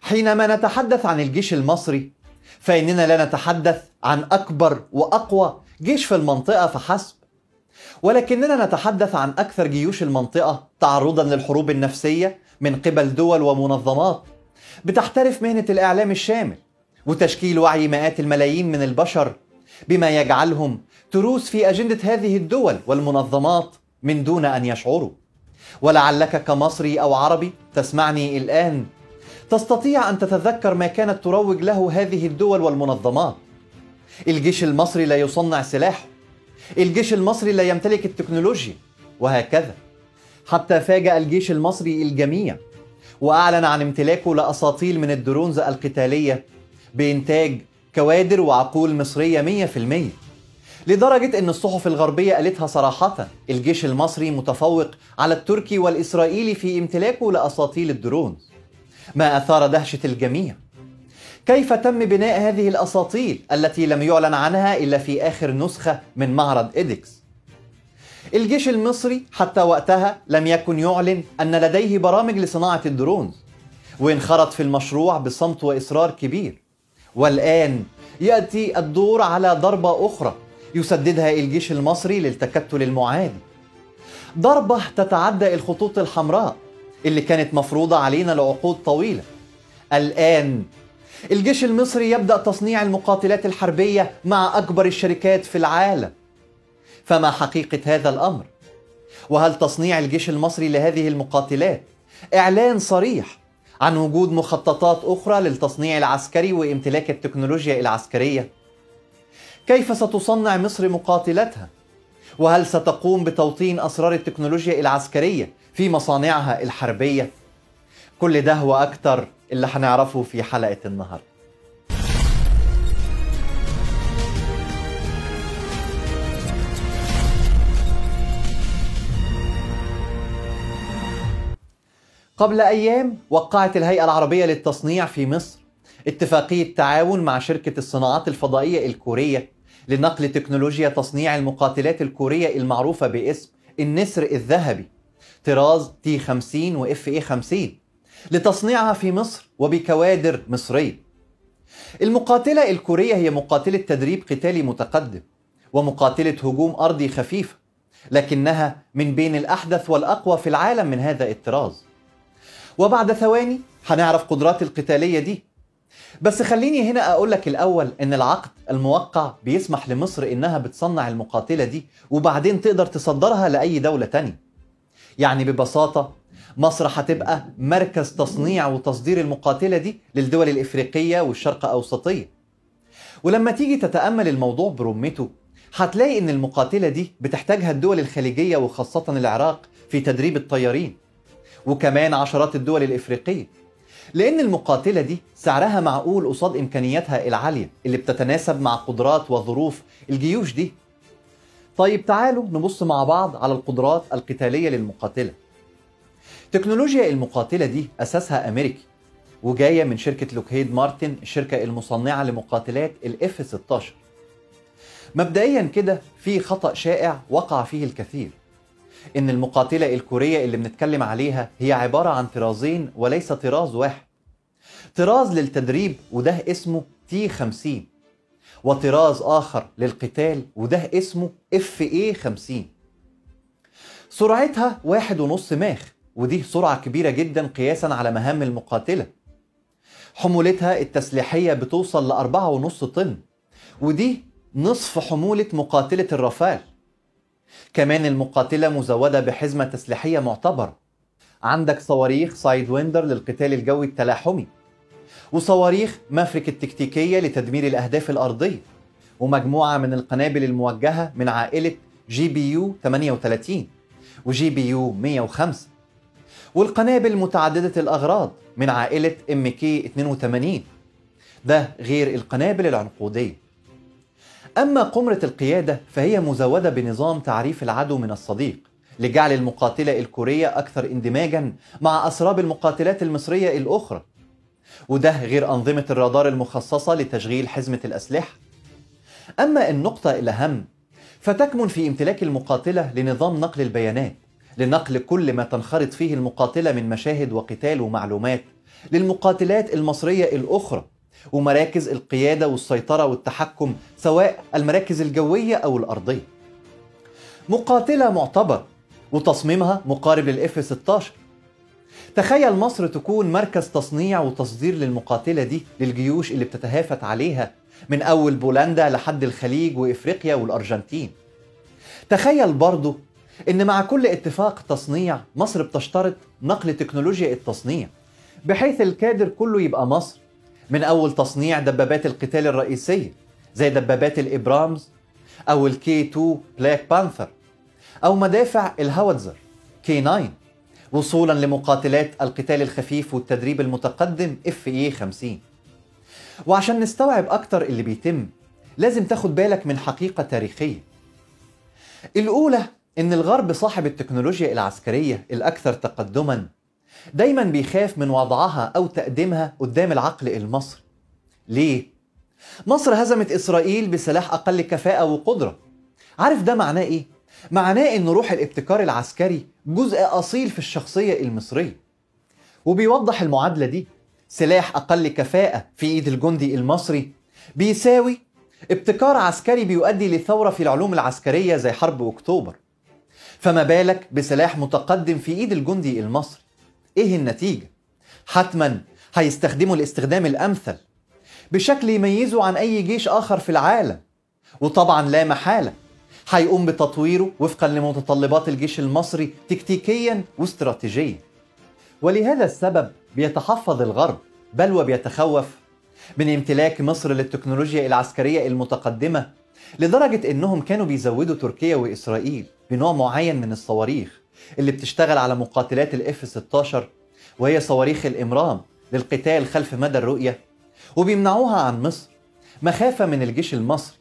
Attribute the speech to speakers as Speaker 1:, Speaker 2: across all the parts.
Speaker 1: حينما نتحدث عن الجيش المصري فإننا لا نتحدث عن أكبر وأقوى جيش في المنطقة فحسب، ولكننا نتحدث عن أكثر جيوش المنطقة تعرضا للحروب النفسية من قبل دول ومنظمات بتحترف مهنة الإعلام الشامل وتشكيل وعي مئات الملايين من البشر، بما يجعلهم تروس في أجندة هذه الدول والمنظمات من دون أن يشعروا. ولعلك كمصري أو عربي تسمعني الآن تستطيع أن تتذكر ما كانت تروج له هذه الدول والمنظمات. الجيش المصري لا يصنع سلاحه، الجيش المصري لا يمتلك التكنولوجيا، وهكذا، حتى فاجأ الجيش المصري الجميع وأعلن عن امتلاكه لأساطيل من الدرونز القتالية بإنتاج كوادر وعقول مصرية 100%، لدرجة أن الصحف الغربية قالتها صراحة الجيش المصري متفوق على التركي والإسرائيلي في امتلاكه لأساطيل الدرونز، ما أثار دهشة الجميع. كيف تم بناء هذه الأساطيل التي لم يعلن عنها إلا في آخر نسخة من معرض إيدكس؟ الجيش المصري حتى وقتها لم يكن يعلن أن لديه برامج لصناعة الدرونز، وانخرط في المشروع بصمت وإصرار كبير. والآن يأتي الدور على ضربة أخرى يسددها الجيش المصري للتكتل المعادي، ضربة تتعدى الخطوط الحمراء اللي كانت مفروضة علينا لعقود طويلة. الآن الجيش المصري يبدأ تصنيع المقاتلات الحربية مع أكبر الشركات في العالم. فما حقيقة هذا الأمر؟ وهل تصنيع الجيش المصري لهذه المقاتلات إعلان صريح عن وجود مخططات أخرى للتصنيع العسكري وامتلاك التكنولوجيا العسكرية؟ كيف ستصنع مصر مقاتلاتها؟ وهل ستقوم بتوطين أسرار التكنولوجيا العسكرية في مصانعها الحربية؟ كل ده وأكتر اللي هنعرفه في حلقة النهاردة. قبل أيام وقعت الهيئة العربية للتصنيع في مصر اتفاقية تعاون مع شركة الصناعات الفضائية الكورية لنقل تكنولوجيا تصنيع المقاتلات الكورية المعروفة باسم النسر الذهبي طراز T-50 و FA-50 لتصنيعها في مصر وبكوادر مصرية. المقاتلة الكورية هي مقاتلة تدريب قتالي متقدم ومقاتلة هجوم أرضي خفيفة، لكنها من بين الأحدث والأقوى في العالم من هذا الطراز. وبعد ثواني هنعرف قدرات القتالية دي، بس خليني هنا أقول لك الأول إن العقد الموقع بيسمح لمصر إنها بتصنع المقاتلة دي وبعدين تقدر تصدرها لأي دولة تانية. يعني ببساطة مصر هتبقى مركز تصنيع وتصدير المقاتلة دي للدول الإفريقية والشرق أوسطية. ولما تيجي تتأمل الموضوع برمته هتلاقي إن المقاتلة دي بتحتاجها الدول الخليجية وخاصة العراق في تدريب الطيارين، وكمان عشرات الدول الإفريقية، لأن المقاتلة دي سعرها معقول قصاد إمكانياتها العالية اللي بتتناسب مع قدرات وظروف الجيوش دي. طيب تعالوا نبص مع بعض على القدرات القتالية للمقاتلة. تكنولوجيا المقاتلة دي أساسها أمريكي وجاية من شركة لوكهيد مارتن، الشركة المصنعة لمقاتلات F-16. مبدئيا كده في خطأ شائع وقع فيه الكثير، إن المقاتلة الكورية اللي بنتكلم عليها هي عبارة عن طرازين وليس طراز واحد. طراز للتدريب وده اسمه T-50، وطراز آخر للقتال وده اسمه FA-50. سرعتها 1.5 ماخ، ودي سرعة كبيرة جدا قياسا على مهام المقاتلة. حمولتها التسليحية بتوصل ل4.5 طن، ودي نصف حمولة مقاتلة الرافال. كمان المقاتلة مزودة بحزمة تسليحية معتبرة. عندك صواريخ سايد ويندر للقتال الجوي التلاحمي، وصواريخ مافريك التكتيكية لتدمير الأهداف الأرضية، ومجموعة من القنابل الموجهة من عائلة GBU 38 وGBU 105، والقنابل متعددة الأغراض من عائلة MK 82، ده غير القنابل العنقودية. أما قمرة القيادة فهي مزودة بنظام تعريف العدو من الصديق لجعل المقاتلة الكورية أكثر اندماجا مع أسراب المقاتلات المصرية الأخرى، وده غير أنظمة الرادار المخصصة لتشغيل حزمة الأسلحة. أما النقطة الأهم فتكمن في امتلاك المقاتلة لنظام نقل البيانات لنقل كل ما تنخرط فيه المقاتلة من مشاهد وقتال ومعلومات للمقاتلات المصرية الأخرى ومراكز القيادة والسيطرة والتحكم، سواء المراكز الجوية أو الأرضية. مقاتلة معتبر وتصميمها مقارب للإف 16. تخيل مصر تكون مركز تصنيع وتصدير للمقاتلة دي للجيوش اللي بتتهافت عليها من أول بولندا لحد الخليج وإفريقيا والأرجنتين. تخيل برضو إن مع كل اتفاق تصنيع مصر بتشترط نقل تكنولوجيا التصنيع بحيث الكادر كله يبقى مصر، من أول تصنيع دبابات القتال الرئيسية زي دبابات الإبرامز أو الكي 2 بلاك بانثر، أو مدافع الهاوتزر كي 9، وصولا لمقاتلات القتال الخفيف والتدريب المتقدم FA 50. وعشان نستوعب أكتر اللي بيتم لازم تاخد بالك من حقيقة تاريخية. الأولى إن الغرب صاحب التكنولوجيا العسكرية الأكثر تقدما دايما بيخاف من وضعها أو تقديمها قدام العقل المصري. ليه؟ مصر هزمت إسرائيل بسلاح أقل كفاءة وقدرة. عارف ده معناه إيه؟ معناه إن روح الابتكار العسكري جزء أصيل في الشخصية المصرية. وبيوضح المعادلة دي سلاح أقل كفاءة في إيد الجندي المصري بيساوي ابتكار عسكري بيؤدي لثورة في العلوم العسكرية زي حرب أكتوبر. فما بالك بسلاح متقدم في إيد الجندي المصري؟ إيه النتيجة؟ حتما هيستخدموا الاستخدام الأمثل بشكل يميزه عن أي جيش آخر في العالم، وطبعا لا محالة هيقوم بتطويره وفقا لمتطلبات الجيش المصري تكتيكيا واستراتيجيا. ولهذا السبب بيتحفظ الغرب بل وبيتخوف من امتلاك مصر للتكنولوجيا العسكرية المتقدمة، لدرجة انهم كانوا بيزودوا تركيا وإسرائيل بنوع معين من الصواريخ اللي بتشتغل على مقاتلات الإف 16، وهي صواريخ الإمرام للقتال خلف مدى الرؤية، وبيمنعوها عن مصر مخافة من الجيش المصري.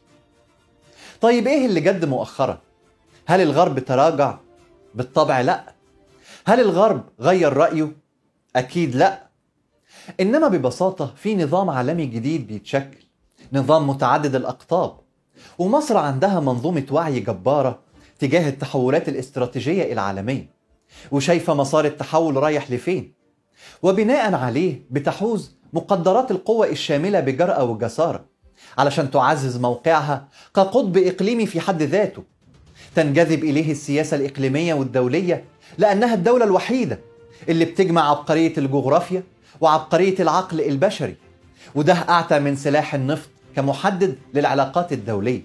Speaker 1: طيب ايه اللي جد مؤخرا؟ هل الغرب تراجع؟ بالطبع لا. هل الغرب غير رأيه؟ أكيد لا. إنما ببساطة في نظام عالمي جديد بيتشكل، نظام متعدد الأقطاب، ومصر عندها منظومة وعي جبارة تجاه التحولات الاستراتيجية العالمية، وشايفة مسار التحول رايح لفين، وبناء عليه بتحوز مقدرات القوة الشاملة بجرأة وجسارة علشان تعزز موقعها كقطب إقليمي في حد ذاته. تنجذب إليه السياسة الإقليمية والدولية لأنها الدولة الوحيدة اللي بتجمع عبقرية الجغرافيا وعبقرية العقل البشري، وده أعتى من سلاح النفط كمحدد للعلاقات الدولية.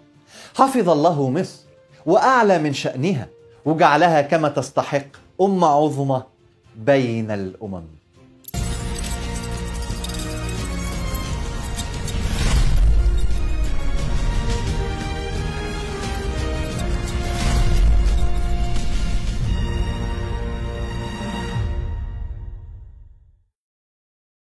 Speaker 1: حفظ الله مصر وأعلى من شأنها وجعلها كما تستحق أمة عظمى بين الأمم.